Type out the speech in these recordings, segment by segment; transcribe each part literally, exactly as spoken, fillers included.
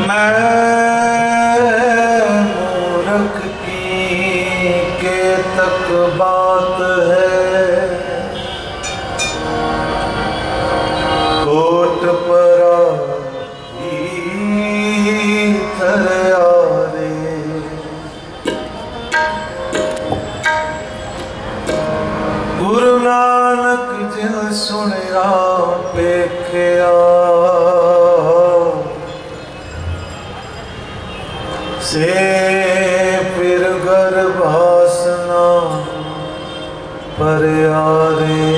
मूरख की के तक बात है, कोट परा थरियारे। गुरु नानक जिन सुनिया पेखिया, से फिर गर्भासना परियारे।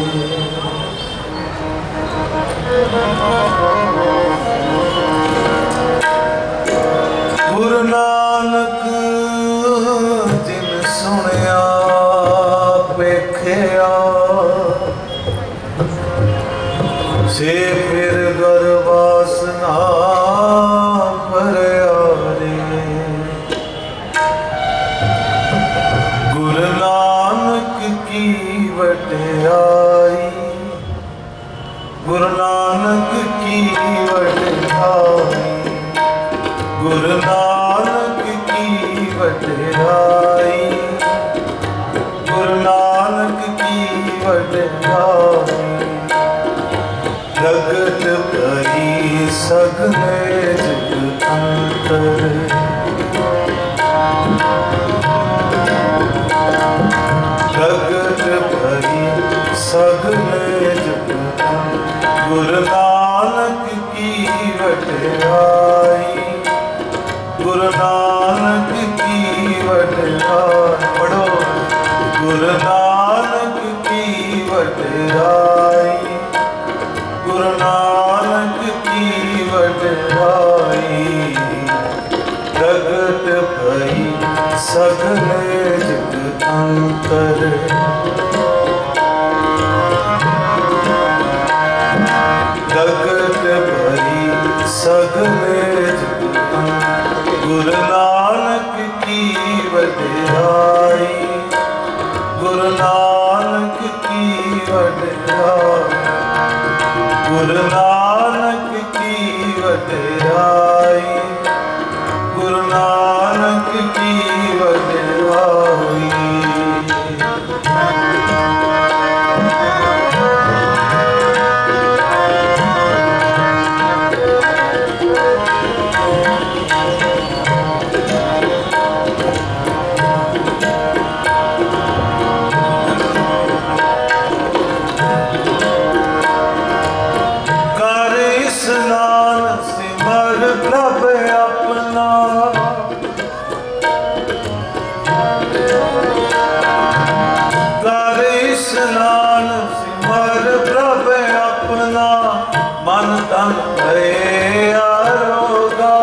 गुरु नानक जिन सुनिया पेखिया, से फिर गर्भासना परियारे। गुरु नानक की वडियाई, गुरु नानक की वडियाई, गुरु नानक की वडियाई, गुरु नानक की वडियाई। जगत भरी सगले जुग अंतर, जगत भरी सगले जुग अंतर। गुरु नानक की वडियाई, गुरु नानक की वडियाई। पढ़ो। गुरु नानक की वडियाई, गुरु नानक की वडियाई। जगत भई सगले जुग अंतर, जगत भई सगले जुग अंतर। गुरु नानक की वडियाई, गुरु नानक की वडियाई, गुरु नानक की वडियाई, गुरु नानक की वडियाई। मन तन भरे आरोगा,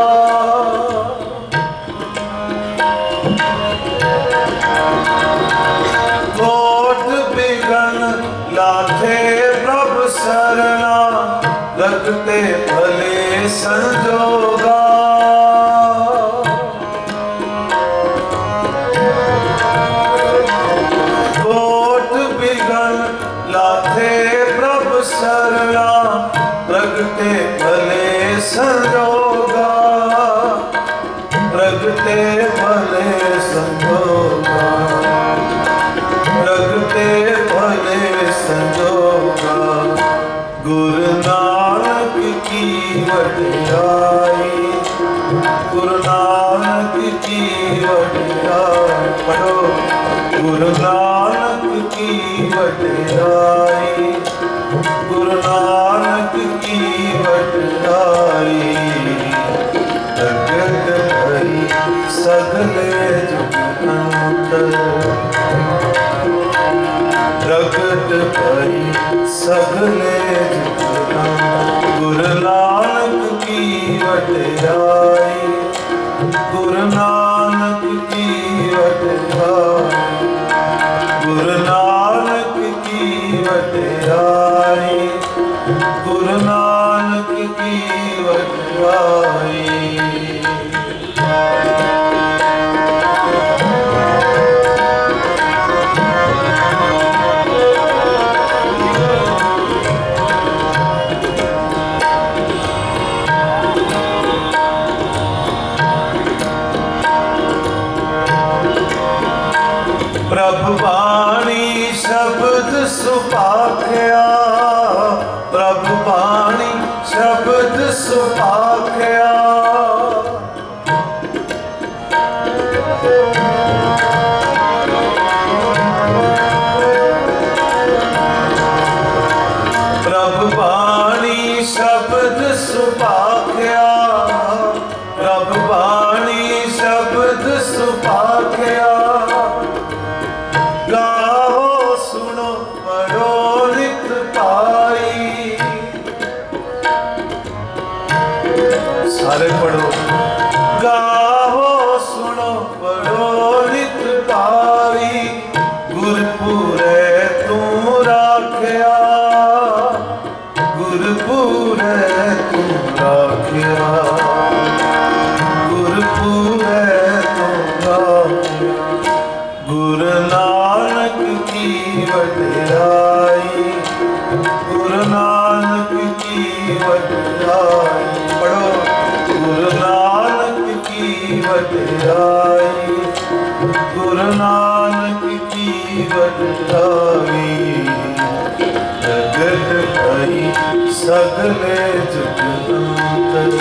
कोट बिगन लाथे प्रभु शरणा, लगते भले संजोगा। कोट बिगन लाथे प्रभु शरणा, प्रगटे भले संजोगा, प्रगटे भले संजोगा, प्रगटे भले संजोगा। गुरु नानक की वडियाई, गुरु नानक की वडियाई। पढ़ो। गुरु नानक की वडियाई, गुरु नानक की वडियाई। जगत भई सगले जुग अंतर, जगत भई सगले जुग अंतर। गुरु नानक की वडियाई, गुरु नानक की वडियाई, गुरु नानक की वडियाई, गुरु नानक की वडियाई। प्रभ बाणी शब्द सुभाख्या, प्रभ बाणी शब्द सुभाख्या। गाओ सुनो पढ़ो नित पाई, सारे पढ़ो। गाओ सुनो पढ़ो नित पाई, गुरपुरे तू राख्या, गुरपुरे तू राख्या, गुरपुरे तू राख्या। गुरु नानक की वडियाई, गुरु नानक की वडियाई। पढ़ो। गुरु नानक की वडियाई, गुरु नानक की वडियाई। प्रगट भई सगले जुगंतर,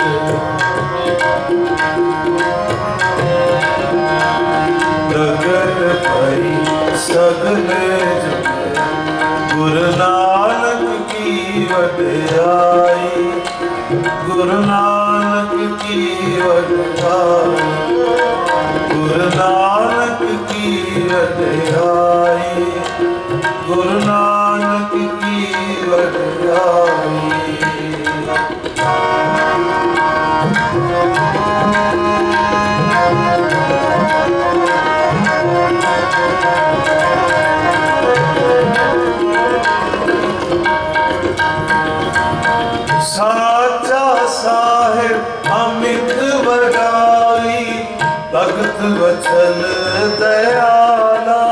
प्रगट भई सगले जुगंतर। गुरु नानक की वडियाई, गुरु नानक की वडियाई, गुरु नानक की वडियाई, गुरु नानक की वडियाई। साचा साहिब अमित बड़ाई, भगत वचन दयाला।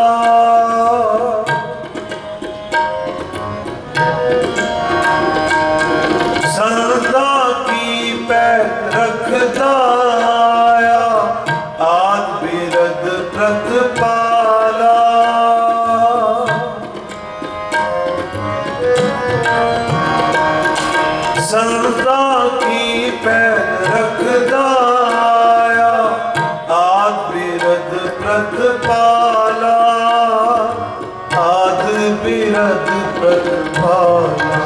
संता की पैर रखता आया, आद बिरद प्रतिपाला। संता की पैर रखता आया, आद बिरद प्रतिपाला, आद बिरद प्रतिपाला,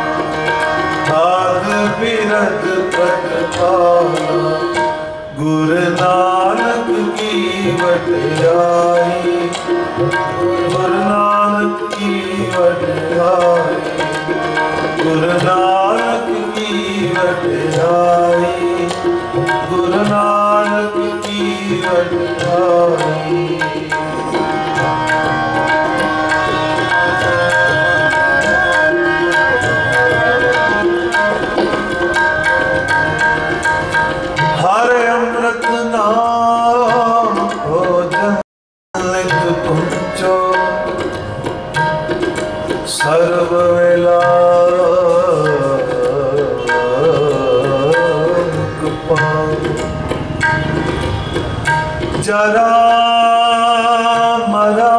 आद बिरद प्रतिपाला। गुरु नानक की वडियाई, गुरु नानक की वडियाई, गुरु नानक की वडियाई, गुरु नानक की वडियाई। हर अमृत नाम भोजन नित पुंचो, सर्व वेला जरा मरा,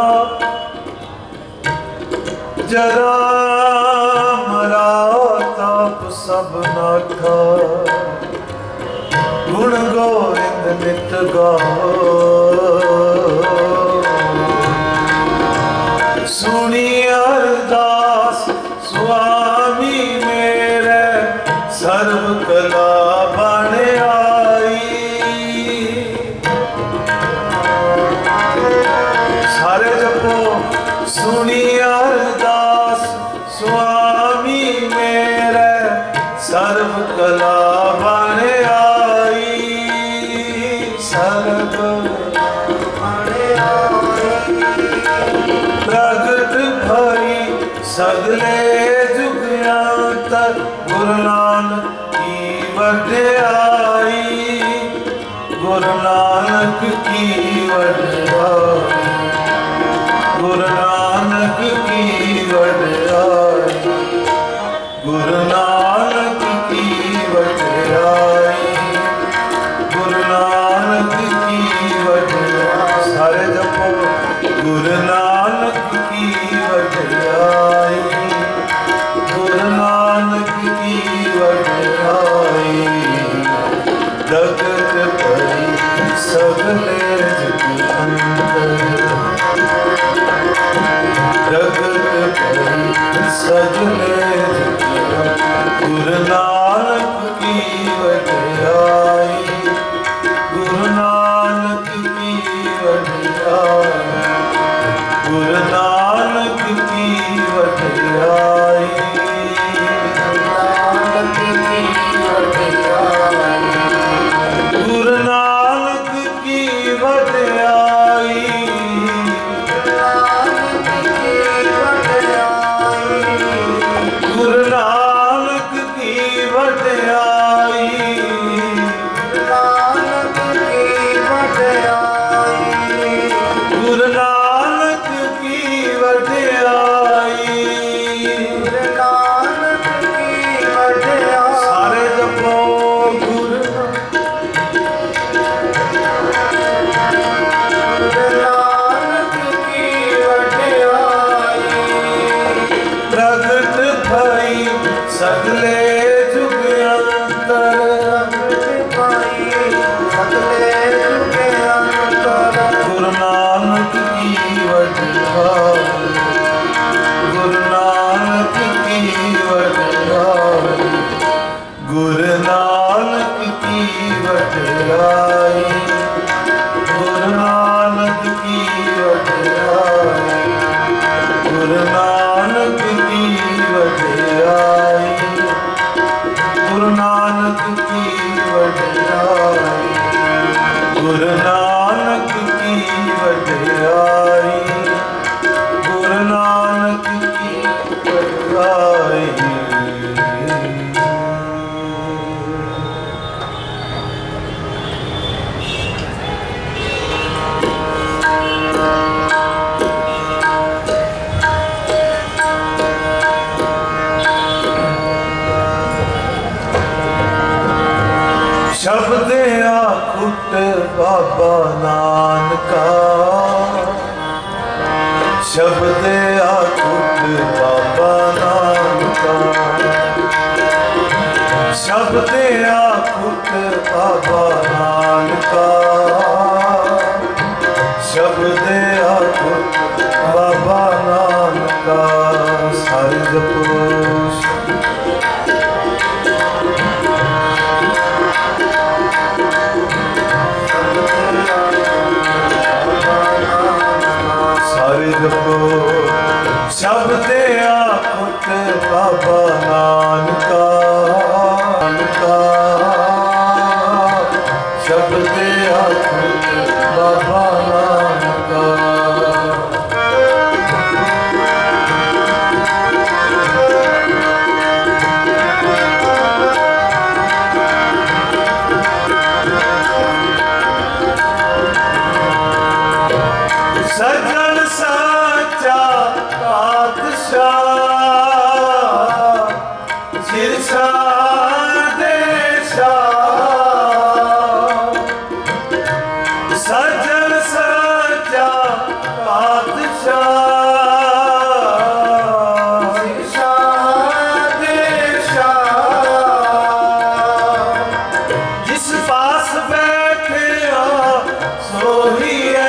जरा मरा ताप सब नाठा। गुण गोविंद नित गाओ, सुनी अरदास स्वामी मेरे, सर्व कला बन आई। सारे जपो। सुनी अरदास स्वामी मेरे, सर्व कला बन आई, सर्व बन आई। प्रगट भई सगले जुगंतर, गुरु नानक की वडियाई, गुरु नानक की वडियाई, गुरु नानक की वडियाई, गुरु नानक की वडियाई, गुरु नानक की वडियाई। सारे जपो। गुरु नानक की वडियाई, गुरु नानक की वडियाई। जगत भई सगले जुगंतर, जगत भई सगले गुरु नानक की वडियाई, गुरु नानक की वडियाई, गुरु नानक की वडियाई, गुरु नानक की वडियाई, गुरु नानक की वडियाई, गुरु नानक की वडियाई, सारे जपो गुरु नानक की वडियाई, प्रगट भई सगले जुग अंतर, गुरु नानक की वडियाई, गुरु नानक की वडियाई, गुरु नानक की वडियाई, गुरु नानक की वडियाई, गुरु नानक की वडियाई, गुरु नानक की वडियाई, गुरु नानक की वडियाई, गुरु नानक की वडियाई। शब्द आखुट बाबा नानका, शब्द आखुट बाबा नानका, शब्द आखुट बाबा नानका, शब्द आखुट बाबा नानका, सारे जपो शब्द आखुट बाबा नानका, नानका, शब्द आखुट बाबा नानका, सज्जन साचा पातशाह, सिरसा दे शाह, सज्जन साचा पातशाह, सिरसा दे शाह, जिस पास बैठे आ सोही है,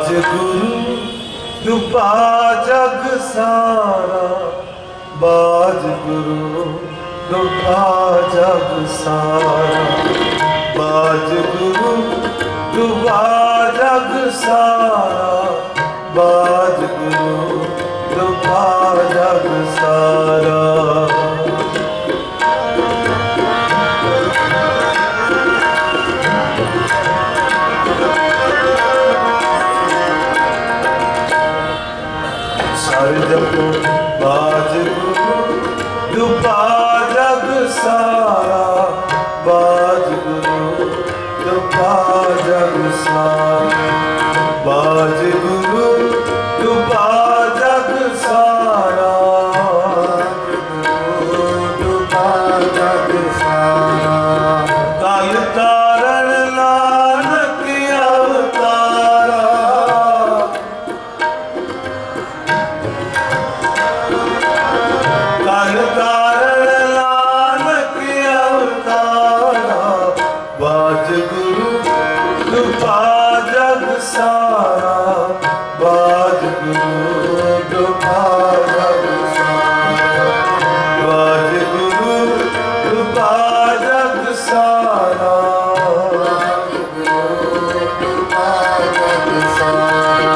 बाज गुरु डूबा जग सारा, बाज गुरु डूबा जग सारा, बाज गुरु डूबा जग सारा, बाज गुरु डूबा जग सारा। सारे जपो बाज गुरु डूबा जग सारा, बाज गुरु डूबा जग सारा, बाज गुरु डूबा जग सारा, डूबा जग सारा। कल तारण नानक अवतारा, कल तारण नानक अवतारा, बाज गुरु डूबा जग सारा, बाज गुरु डूबा जग सारा, बाज गुरु डूबा जग सारा, डूबा जग सारा।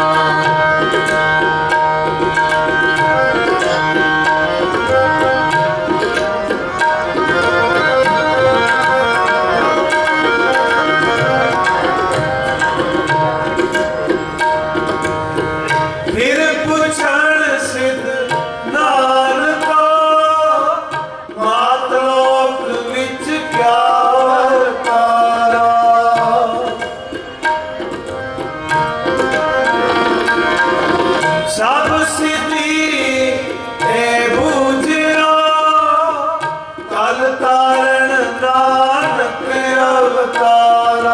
फिर पुछण सिद्ध नानका, मात लोक विच क्या वरतारा, सब सिद्धि ए बूझिया, कल तारण नानक अवतारा,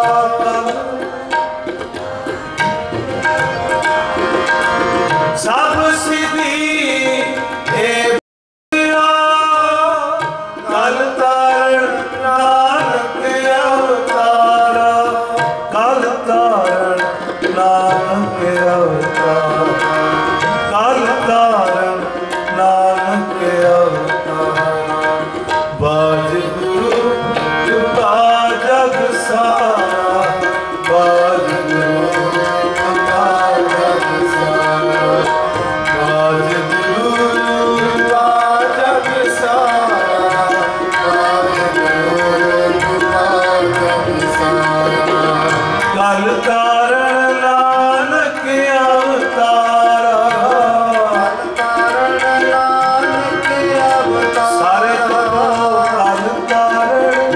सब सिद्धि ए बूझिया, कल तारण नानक अवतारा, कल तारण नानक अवतारा, कल तारण नानक अवतारा। बाज गुरु डूबा जग सारा, बाज गुरु डूबा जग सारा, बाज गुरु डूबा जग सारा, बाज गुरु डूबा जग सारा। कल तारण नानक अवतारा, कल तारण नानक अवतारा। सारे जपो कल तारण,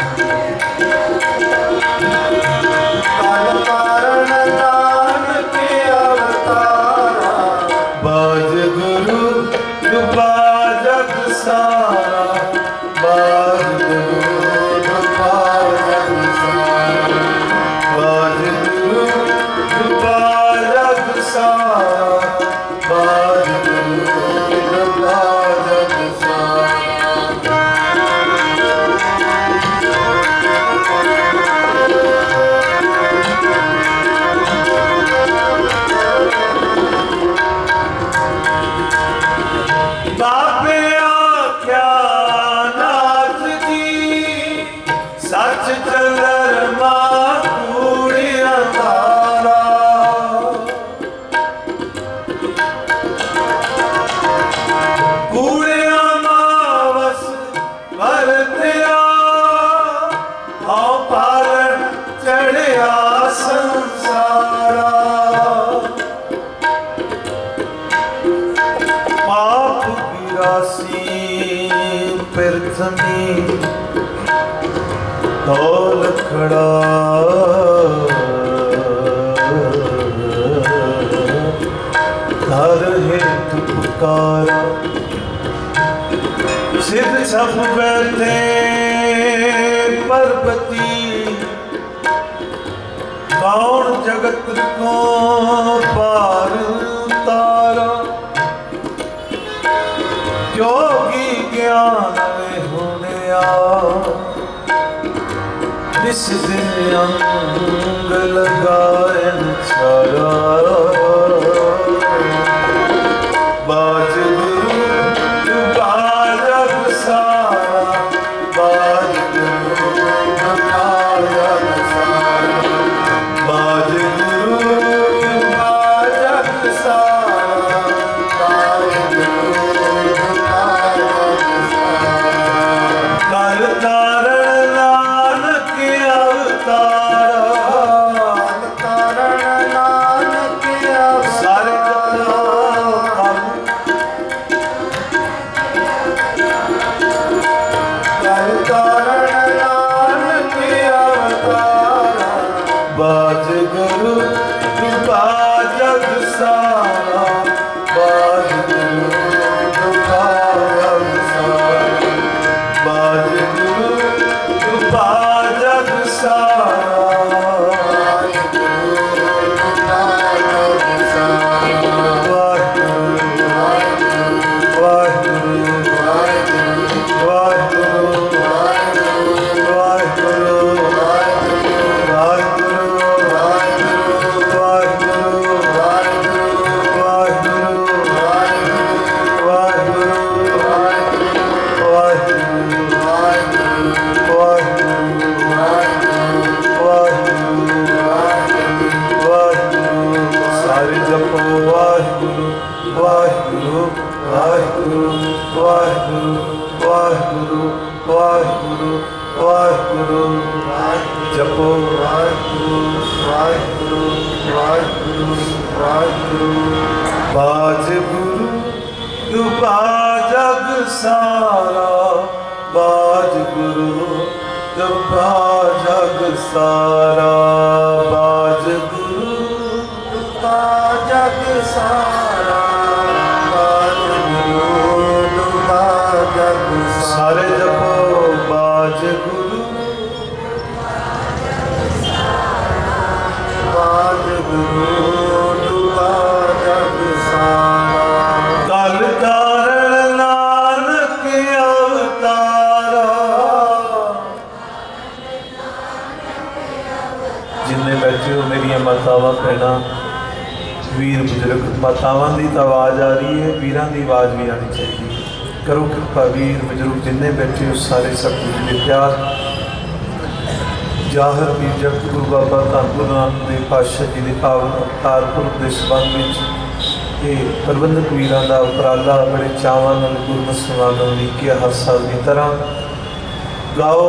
कल तारण नानक अवतारा, बाज गुरु डूबा जग सारा, बाज गुरु डूबा जग सारा, बाज गुरु डूबा जग सारा, बाज गुरु डूबा जग सारा। बाबे आख्या नाथ जी, सच चंद्रमा कूड़िया तारा, कूड़िया मावस वरत्या, हाँ पारण चढ़िया संसारा, पाप की राशि प्रथमी तौल खड़ा, हर हेतु पुकारा, सिद्ध छप बैठे पर्वती, कौन जगत को पार तारा, योगी ज्ञान में होने आ, निस दिन अंग लगाए सारा बाज गुरु कृपा जग सारा बाज गुरु कृपा जग सारा बाज गुरु कृपा जग सारा बाज गुरु कृपा जग सारा कल तारण नानक अवतारा सारे बाज गुरु कृपा जग सारा बाज गुरु कृपा जग सारा बाज गुरु कृपा जग सारा बाज गुरु कृपा जग सारा वाहिगुरु वाहिगुरु वाहिगुरु वाहिगुरु जपो वाहिगुरु वाहिगुरु वाहिगुरु वाहिगुरु बाज गुरु कृपा जग सारा बाज गुरु कृपा जग सारा बाज गुरु कृपा जग सारा बाज गुरु कृपा जग सारे जपो बाज गुरु बाज गुरु कृपा जग सारा कल तारण नानक अवतारा जिन्ने बैठे हो मेरिया मातावां भैणां वीर बुजुर्ग मातावां की तो आवाज़ आ रही है वीरां की आवाज़ भी आनी चाहिए करो कृपा वीर बुजुर्ग जिन्ने बैठे हो सारे सतगुरु के प्यार जाहिर भी जग गुरु बाबा धन गुरु नानक देव पातशाह जी के पावन अवतार पुरब के संबंध में ये प्रबंधक वीरां का उपराला बड़े चावां नाल गुरमत समागम लिखिया हर साल की तरह गाओ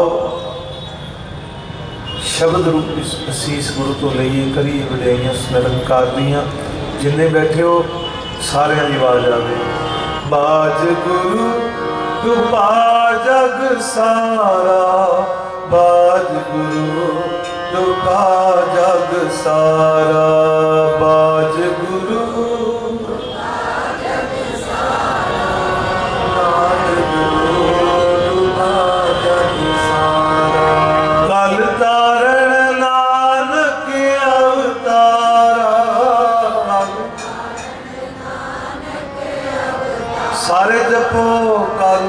शब्द रूप असीस गुरु तो लईए करिए वड्याइयां निरंकार दियां जिन्ने बैठे हो सारे की आवाज़ आवे बाज गुरु कृपा जग सारा बाज गुरु कृपा जग सारा बाज गुरु कृपा जग सारा बाज गुरु कृपा जग सारा कल तारण नानक अवतारा सारे जपो कल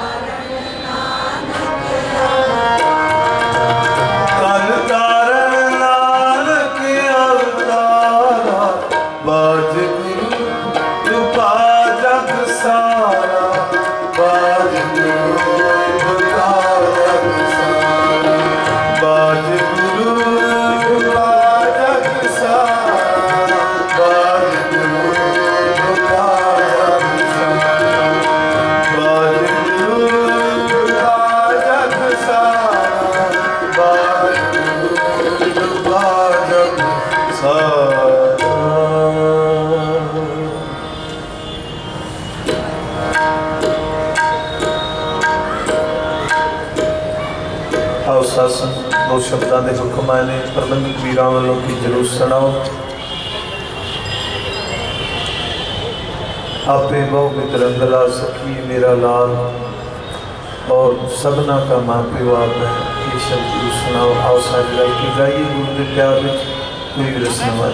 कल तारण नानक अवतारा बाज गुरु कृपा जग सारा बाज गुरु कृपा जग सारा बाज गुरु कृपा जग सारा बाज गुरु कृपा जग सारा बाज गुरु कृपा जग सारा बाज गुरु कृपा जग सारा आओ सत्संग दो शब्दों के हुक्म आए ने प्रबंधक वीरां वालों की जरूर सुनाओ आपे बहु मित्र अंगला सखी मेरा लाल और सबना का माँ प्यो आप है ये शब्द गुरु सुनाओ आओ सारी लाल की गाइए गुरु के प्यार में कोई भी रस्म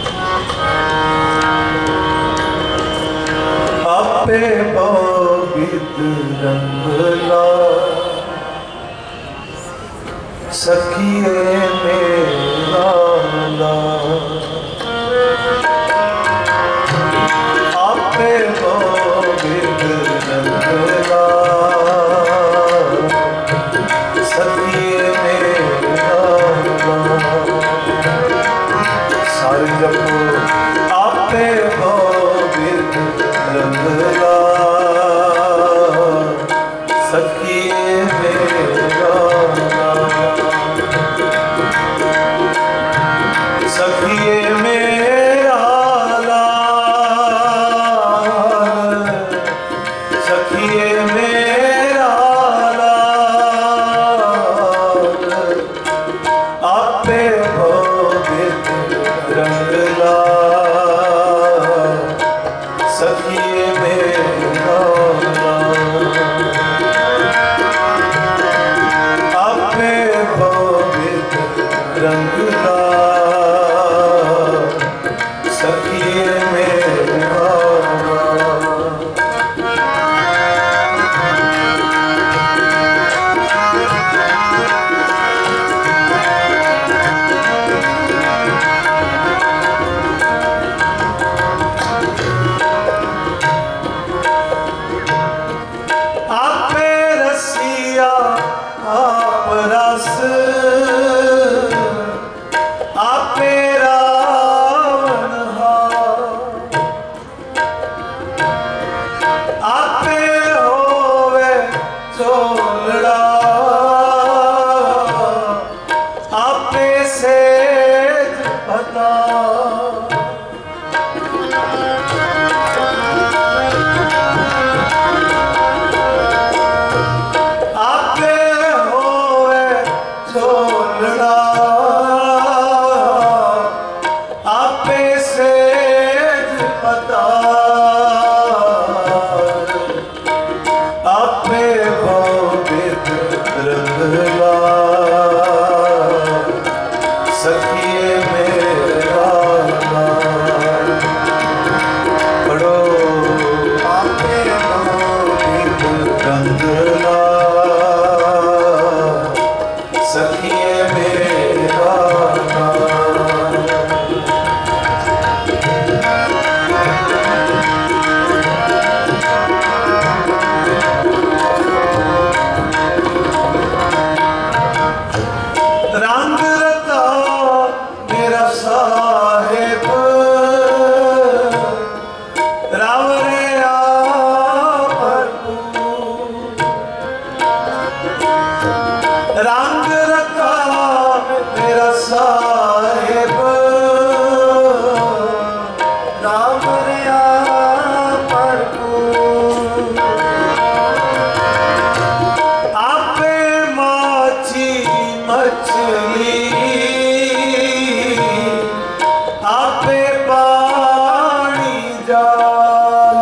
आपे बहु मित्र अंगला सखिए मेरा लाल साहेब राम रिया भरपूर आपे माछी मछली आपे पानी जाल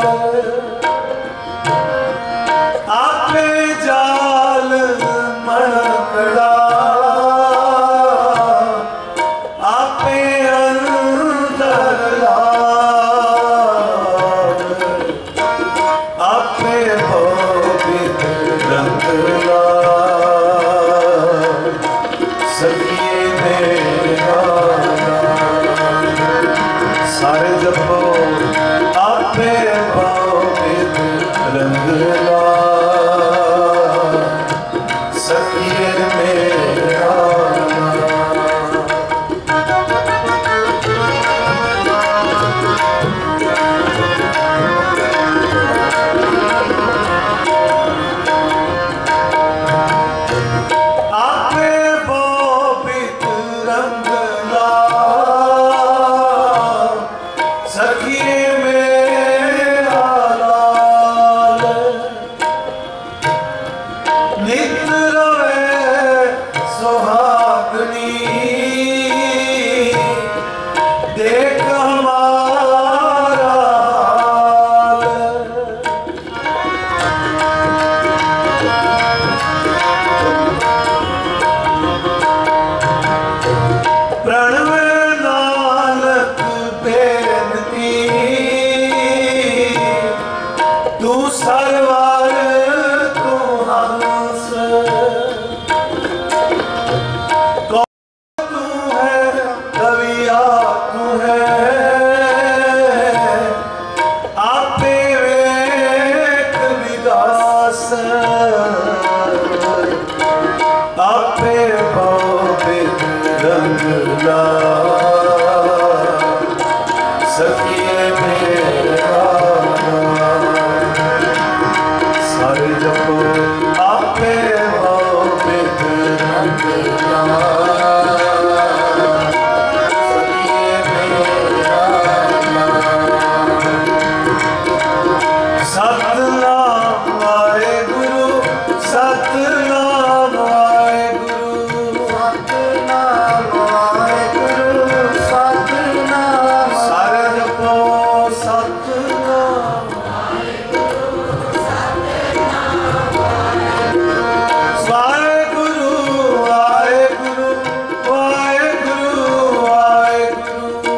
आपे जाल मकड़ा आपे अंदर लाल आपे भोगित रंग लाल सखिए मेरा सारे जपो आपे भोगित रंग लाल सखिए मेरा आपे बोबित रंग लाल सखिए मेरा लाल नित रवे सुहागनी देख हमारा हाल प्रणव नानक बेनती तू सरवर तू हंस कौन तू है कविया तू है आपे वेक विगास आपे भोगित रंग लाल सखिए मेरा सारे जपो आपे भोगित रंग लाल सखिए मेरा सतनाम वाहेगुरु सतनाम वाहेगुरु सतनाम वाहेगुरु सतनाम सारे जपो सतनाम वाहेगुरु वाहेगुरु वाहेगुरु वाहेगुरु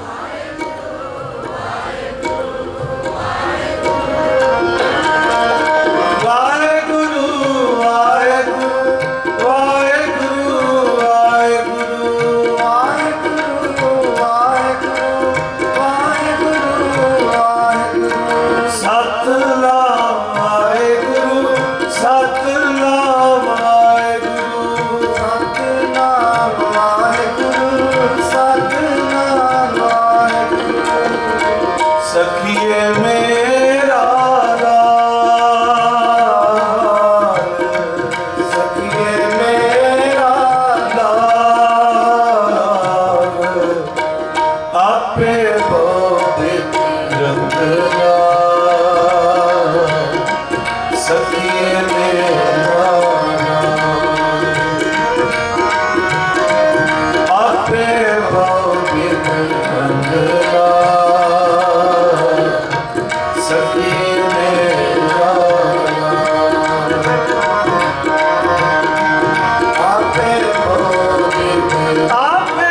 वाहेगुरु वाहेगुरु वाहेगुरु वाहेगुरु वाहेगुरु वाहेगुरु वाहेगुरु वाहेगुरु सतनाम वाहेगुरु सतनाम वाहेगुरु सतनाम वाहेगुरु सतनाम वाहेगुरु सखिए मेरा लाल सखिए मेरा लाल आपे बोधित रंग लाल सखिए मेरा आपे बोधित रंग लाल सखिए मेरा आपे भोगित आपे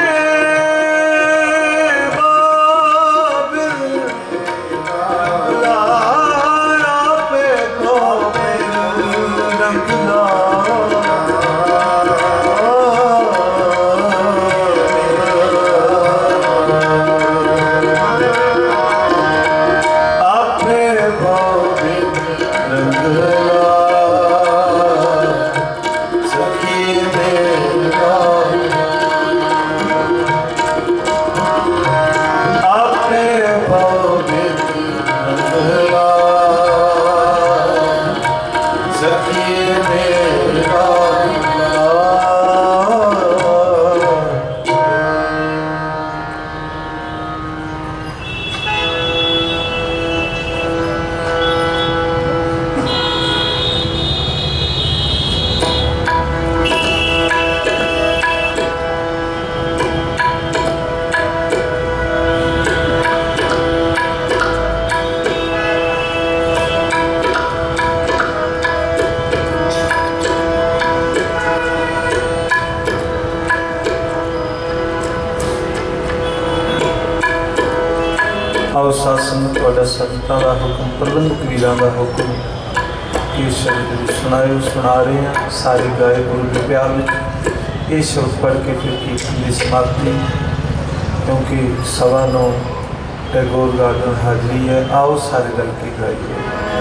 बोबित लाल आपे बोबित रंग आपे बोबित रंग लाल सखिए मेरा आपे बोबित रंग लाल सखिए मेरा लाल आओ शासन थोड़ा संतां का हुक्म, प्रबंधक वीरां का हुक्म, ये शब्द सुनाए सुना रहे हैं सारे गाए गुरु के प्यार में। ये शब्द पढ़ के फिर कीर्तन की समाप्ति, क्योंकि सवा नौ टैगोर गार्डन हाजिरी है। आओ सारे दल की गाइए।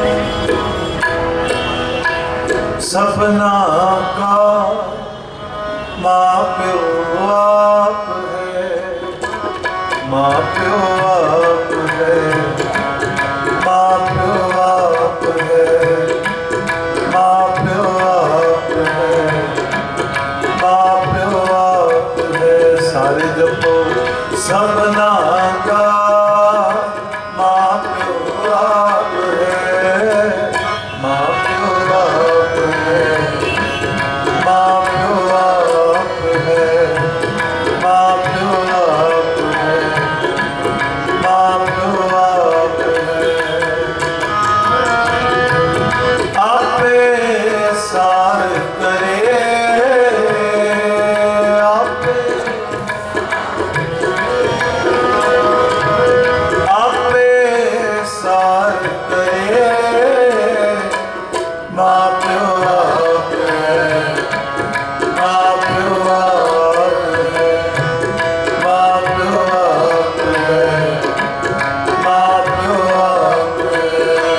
सपना का माँ प्यो आप है, माँ प्यो आप है, माँ प्यो आप है, माँ प्यो आप है, माँ प्यो आप है। सारे जपो सपना का माँ प्यो आप है, माँ प्यो आप है, माँ प्यो आप है, माँ प्यो आप है, माँ प्यो आप है। आपे सार करे, आपे आपे सार करे, माँ प्यो आप है, माँ प्यो आप है, माँ प्यो आप है, माँ प्यो आप है।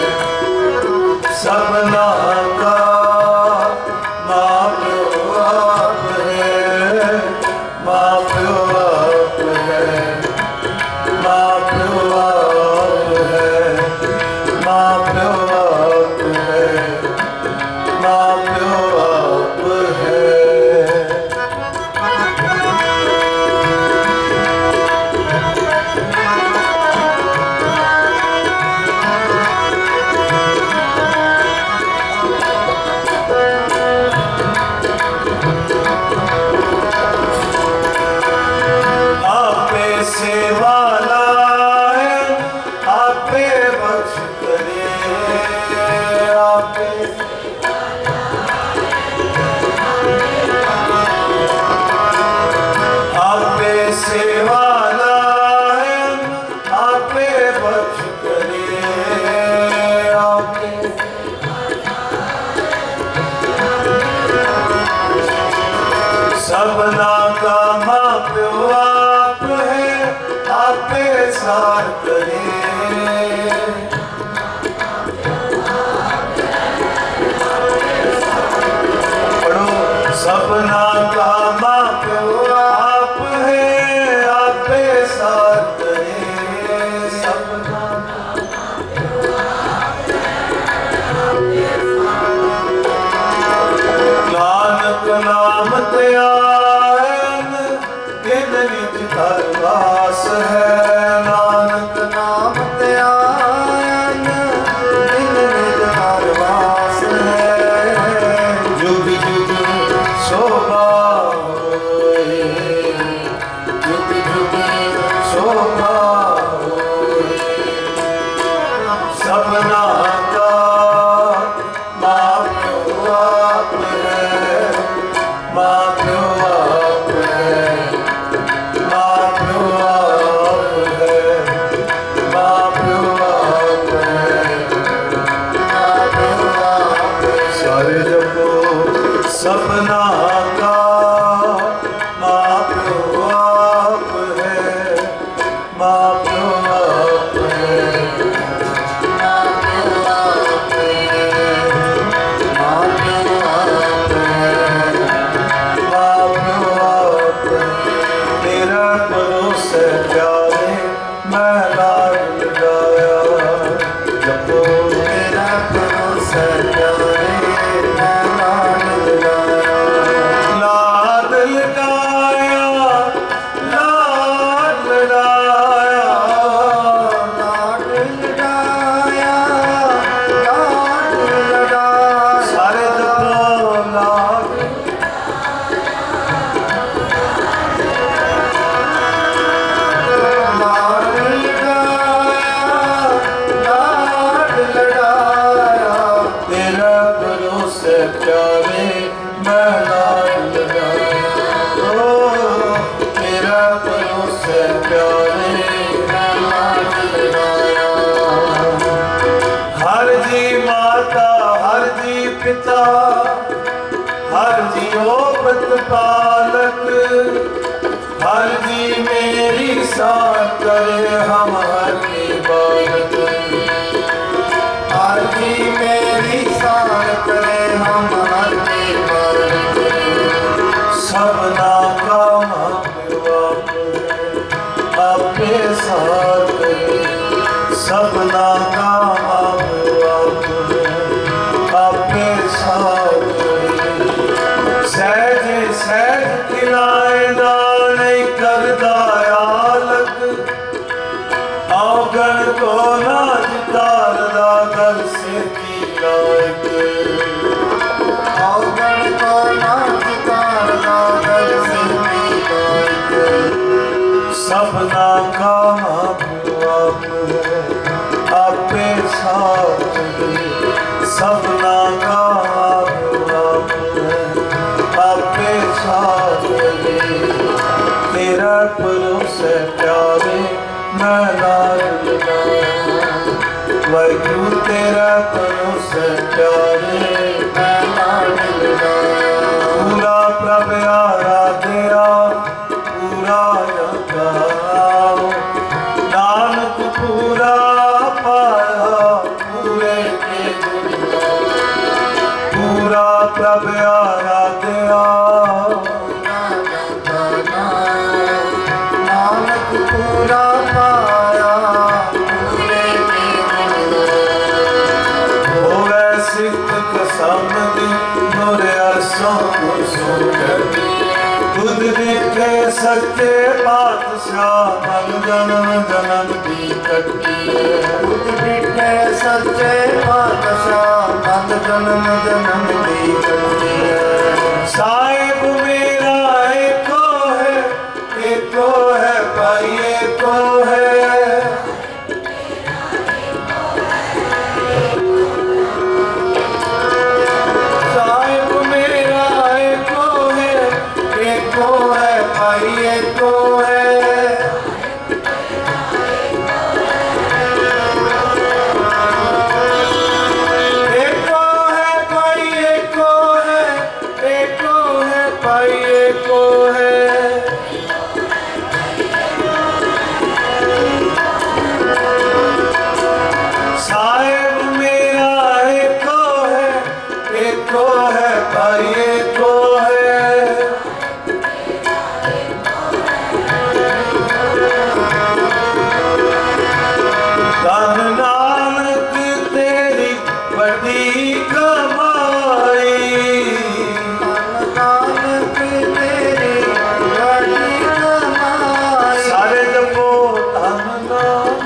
सपना का माँ प्यो आप है, माँ प्यो आप है, माँ प्यो आप है, माँ प्यो आप है, माँ प्यो आप है। आपे सेवा लाए, आपे बख्श करे, आपे आपे सेवा लाए, आपे बख्श करे, आपे सबना का माँ प्यो आप है, आपे सार करे। पढ़ो सपना का माँ प्यो आप है, आपे सार करे। सपना नानक नाम ते आयन, तिन निज घर वास है। नानक नाम ते आयन, तिन निज घर वास है। जुग जुग शोभा होए, जुग जुग शोभा होए। सपना का माँ प्यो आप है, माँ प्यो आप है, माँ प्यो आप है, माँ प्यो आप है, माँ प्यो आप है। सारे जपो सपना का माँ प्यो आप है, माँ प्यो आप है, माँ प्यो आप है, माँ प्यो आप है, माँ प्यो आप है। तेरा भरोसे प्यारे मैं लाड लगाया, जपो तेरा भरोसे प्यारे मैं लाड लगाया। लाड लगाया, लाड लगाया, लाड लगाया, लाड लगाया। सारे जपो लाड लाड लगाया, लाड लगाया। तेरा भरोसे प्यारे मैं लाड लगाया। ओ तेरा भरोसे प्यारे मैं लाड लगाया। हर जियो प्रतिपालक, हर जी मेरी साथ करे हम हर के बालक। हर जी मेरी साथ करे हम हर के बालक। सबना का बाप आपे साथ करे, सबना का बाप आपे साथ करे। सहज सहज खिलाए दान करदा आलक, औगण को ना जितारदा गल से की लायक। औगण को ना जितारदा गल से की लायक। सबना का बाप है आपे साथ दे, सबना का बाप है आपे साथ दे। तेरा परोसे प्यारे मैं लाल लगाया, वाहिगुरू तेरा परोसे प्यारे मैं लाल लगाया। पूरा प्रभ आराध्या पूरा जगाओ, नानक पूरा पाया पूरे के गुण गाओ। पूरा प्रभ आराध्या नानक पूरा पाया पूरे के गुण। होवे सिद्ध कसम दी नूर अरसों कुरसों करदी। खुद दिखे सच्चे पातशाह मन जन्म जन्म की कटी है। खुद बिठे सच्चे पातशाह मन जन्म जन्म की कटी है। साहिब मेरा एको है, एको है भाई एको है। साहिब मेरा एको है, एको है भाई एको है। एको है भाई एको है, एको है भाई एको है। साहिब मेरा एको है, एको है भाई एको है। धन नानक तेरी बड़ी कमाई, नानक तेरी बड़ी कमाई। सारे जपो धन नाम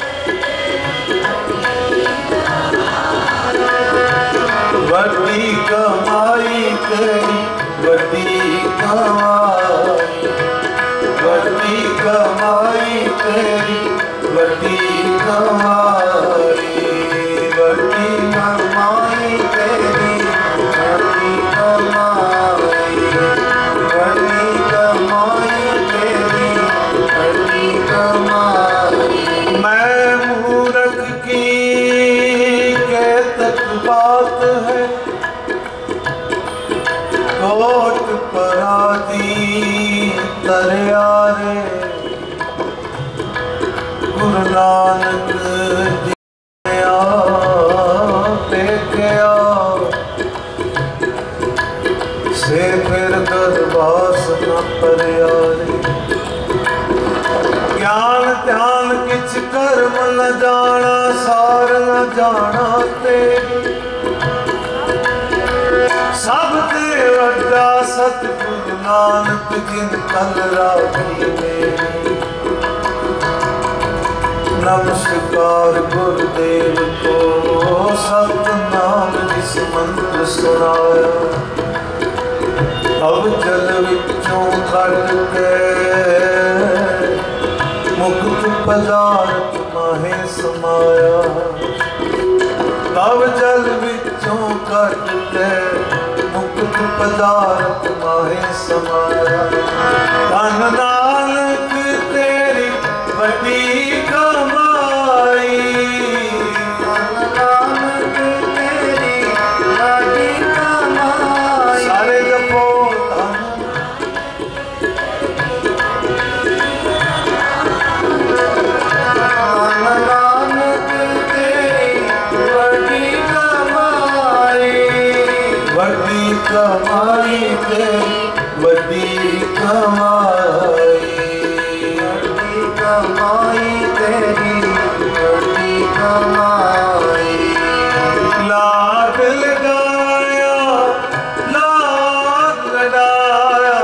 बड़ी कमाई तेरी बड़ी कमाई, बड़ी कमाई तेरी बड़ी कमाई, बड़ी कमाई तेरी बड़ी कमाई। बड़ी कमाई तेरी बड़ी कमाई। मैं मूरख की के तक बात है, कोट परादी तरियारे। गुरु नानक जिया पेखया, से फिर दरबास न परियारे। ज्ञान ध्यान किछ कर्म न जाना, सार न जाना तेरी। सब ते वड्डा सतगुरु नानक जिन कल राखी मेरी। नमस्कार गुरुदेव को सतनाम जिस मंत्र सुनाया। अब जल विचों कट के मुक्त पदार्थ माहे समाया। तब जल विचों कट के मुक्त पदार्थ माहे समाया। धन नानक तेरी बड़ी कमाई, नानक तेरी बड़ी कमाई। वड्डी कमाई तेरी वड्डी कमाई वड्डी कमाई तेरी वड्डी कमाई लाग लगाया लाग लगाया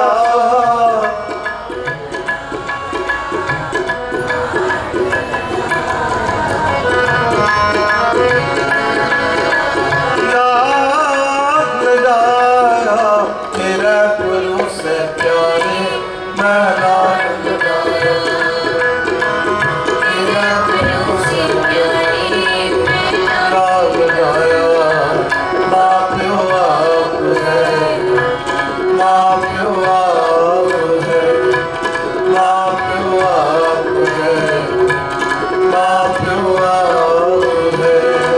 लाग लगाया तेरा गुरु से प्यारे मैं लाग लगाया तेरा गुरु से प्यारे लाग लगाया माँ प्यो आप है माँ प्यो आप है माँ प्यो आप है माँ प्यो आप है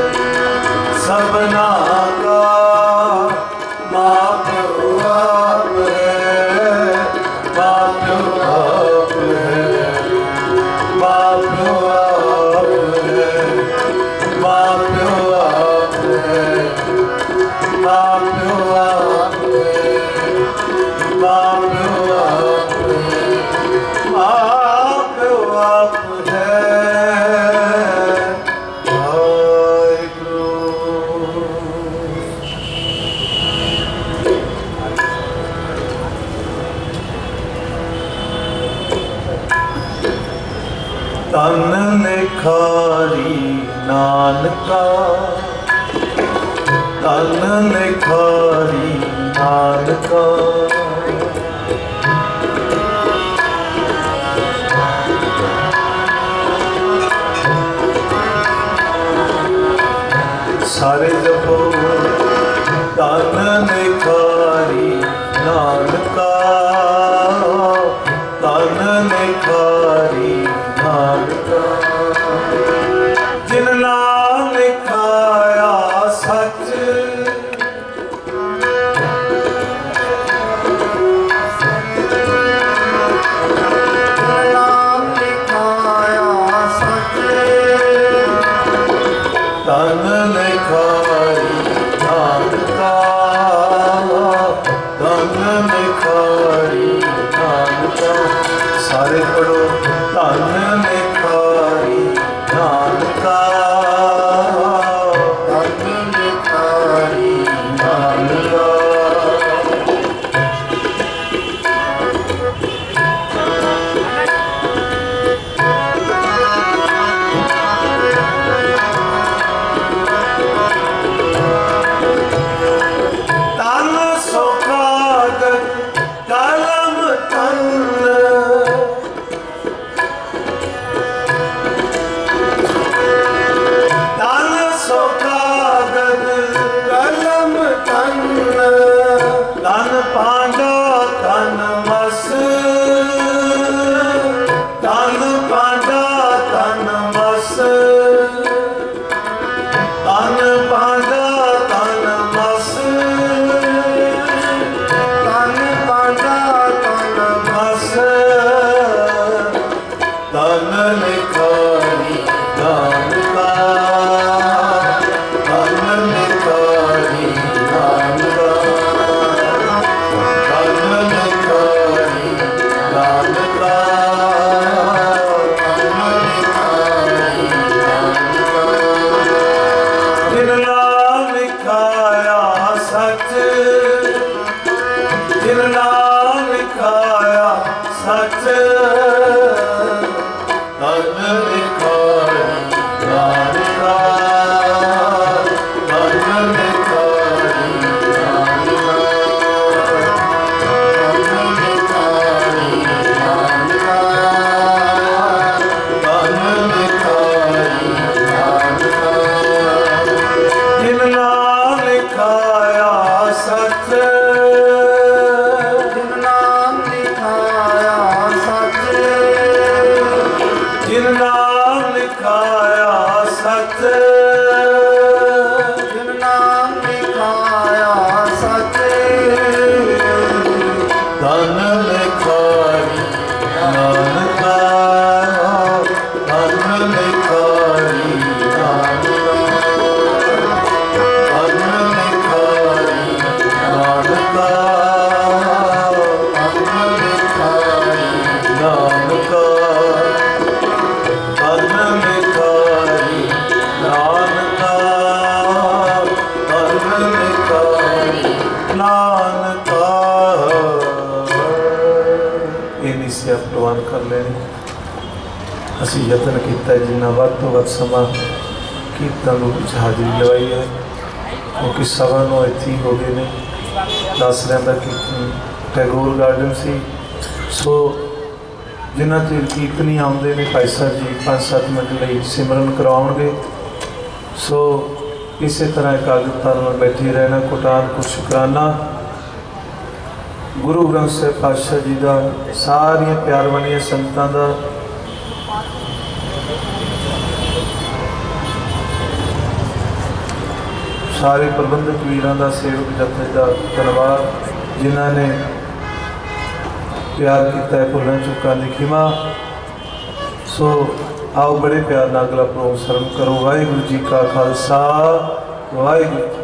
सबना का माँ प्यो आप है माँ प्यो आप है माँ प्यो आप है माँ प्यो आप है माँ प्यो आप है माँ प्यो आप है माँ प्यो आप है वाहिगुरू तन लिखारी नानका तन लिखारी नानका सारे जपो तन लिखारी नानका तन लिखारी नानका जिन नाम लिखाया सच नाम लिखाया सच तन लिखारी नानका तन लिखारी नानका सारे पढ़ो तन लिखारी नानका तन लिखारी नानका तन सुखागत कलम तन तन सुखागत कलम तन तन पांडा तन मस तन पांडा तन मस तन पांडा तन मस तन पांडा तन मस तन लिखारी नानका तन लिखारी नानका तन लिखारी नानका तन लिखारी जिन नाम लिखाया सच जिन नाम लिखाया सच तन लिखारी नानका तन लिखारी नानका तन लिखारी नानका तन लिखारी नानका जिन नाम लिखाया सच जिन नाम लिखाया सच ਪ੍ਰਵਾਨ ਕਰ ਲੈਣੀ। ਅਸੀਂ ਯਤਨ ਕੀਤਾ ਜਿੰਨਾ ਵੱਧ ਤੋਂ ਵੱਧ ਸਮਾਂ ਕੀਰਤਨ ਰੂਪ ਵਿੱਚ ਹਾਜ਼ਰੀ ਲਵਾਈ ਹੈ, ਕਿਉਂਕਿ ਸਵਾ ਨੂੰ ਇੱਥੇ ਹੀ ਹੋ ਗਏ ਨੇ। ਦਸ ਦਿਨ ਦਾ ਕੀਰਤਨ ਟੈਗੋਰ ਗਾਰਡਨ ਸੀ, ਸੋ ਜਿਨ੍ਹਾਂ ਚਿਰ ਕੀਰਤਨੀ ਆਉਂਦੇ ਨੇ ਭਾਈ ਸਾਹਿਬ ਜੀ ਪੰਜ ਸੱਤ ਮਿੰਟ ਲਈ ਸਿਮਰਨ ਕਰਵਾਉਣਗੇ। ਸੋ ਇਸੇ ਤਰ੍ਹਾਂ ਇਕਾਗਰਤਾ ਨਾਲ ਬੈਠੇ ਰਹਿਣਾ। ਕੋਟਾਨ ਕੋ ਸ਼ੁਕਰਾਨਾ ਗੁਰੂ ਗ੍ਰੰਥ ਸਾਹਿਬ ਪਾਤਸ਼ਾਹ ਜੀ ਦਾ, ਸਾਰੀਆਂ ਪਿਆਰ ਵਾਲੀਆਂ ਸੰਗਤਾਂ ਦਾ, ਸਾਰੇ ਪ੍ਰਬੰਧਕ ਵੀਰਾਂ ਦਾ, ਸੇਵਕ ਜਥੇ ਦਾ ਧੰਨਵਾਦ ਜਿਨ੍ਹਾਂ ਨੇ ਪਿਆਰ ਕੀਤਾ ਹੈ। ਭੁੱਲਾਂ ਚੁੱਕਾਂ ਦੀ ਖਿਮਾ। ਸੋ आओ बड़े प्यार नाल अगला प्रोग्राम सरम करो। वाहिगुरू जी का खालसा, वाहिगुरू।